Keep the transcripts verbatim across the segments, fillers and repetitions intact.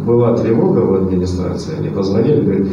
была тревога в администрации, они позвонили, говорят: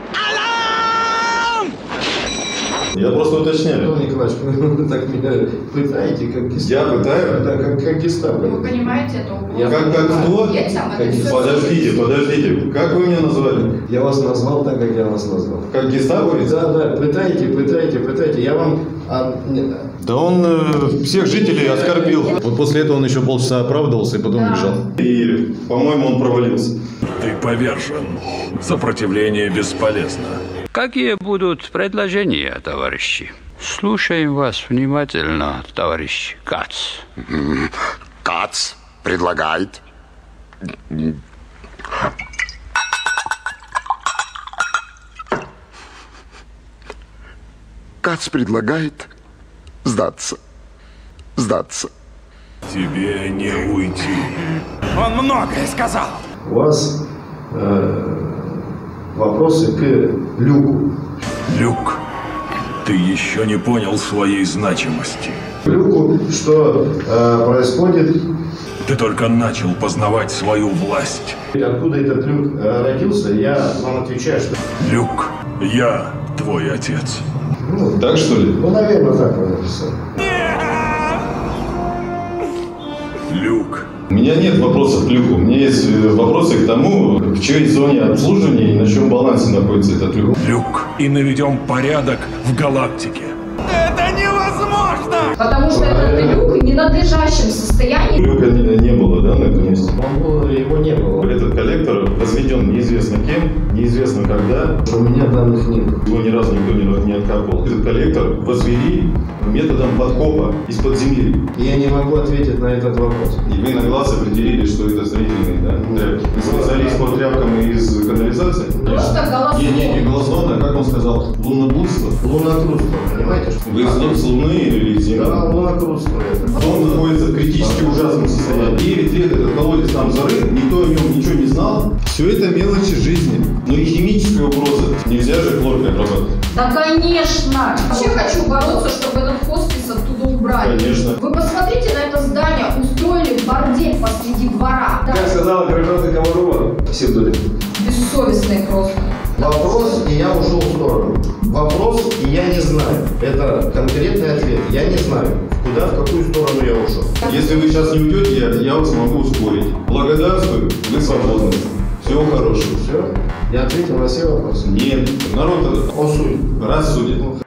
Я просто уточняю. Антон Николаевич, вы так меня пытаете, как гестапо. Я пытаю? Да, как, как гестапо. Вы понимаете это угрозу? Я Как, как кто? Детям это все Подождите, подождите. Как вы меня назвали? Я вас назвал так, как я вас назвал. Как гестапо? Да, да, пытайте, пытайте, пытайте. Я вам... А, не, Да он э, всех жителей оскорбил. Вот после этого он еще полчаса оправдывался и потом Да. бежал. И, по-моему, он провалился. Ты повержен. Сопротивление бесполезно. Какие будут предложения, товарищи? Слушаем вас внимательно, товарищ Кац. Кац предлагает. Кац предлагает сдаться. Сдаться. Тебе не уйти. Он многое сказал. у вас э, вопросы к Люку. Люк, ты еще не понял своей значимости. Люку, что э, происходит, Ты только начал познавать свою власть. откуда этот Люк э, родился, я вам отвечаю, что... Люк, я твой отец. Ну, Так что ли? ну, наверное, так вы написали. Люк, У меня нет вопросов к Люку. У меня есть э, вопросы к тому, в чьей зоне обслуживания и на чем балансе находится этот Люк. Люк, и наведем порядок в галактике. Потому что этот люк в ненадлежащем состоянии. Люка не, не было, да, на этом месте? Он был, его не было. Этот коллектор возведен неизвестно кем, неизвестно когда. У меня данных нет. Его ни разу никто не, не откапывал. Этот коллектор возвели методом подкопа из-под земли. Я не могу ответить на этот вопрос. И вы на глаз определили, что это строительные, да, тряпки. Вы связались по тряпкам из канализации? Просто голословно. Не, не, не голословно, как он сказал, лунноблудство. Лунокрутство, понимаете? Что... Вы с, с Луны или с Земли? Да, лунокрутство это. Он находится в критически ужасном состоянии. девять лет этот колодец там зарыт, никто о нем ничего не знал. Все это мелочи жизни. Но и химические вопросы нельзя же хлоркой обрабатывать. Да, конечно. Вообще хочу бороться, чтобы этот хоспис оттуда убрали. Конечно. Вы посмотрите на это здание. Устроили бордель посреди двора. Да. Как сказала гражданка Комарова, псевдоним. Бессовестные просто. Вопрос, и я ушел в сторону. Вопрос, и я не знаю. Это конкретный ответ. Я не знаю, куда, в какую сторону я ушел. Если вы сейчас не уйдете, я, я вас могу ускорить. Благодарствую, вы свободны. Всего хорошего. Все? Я ответил на все вопросы. Нет, народ Он судит. рассудит.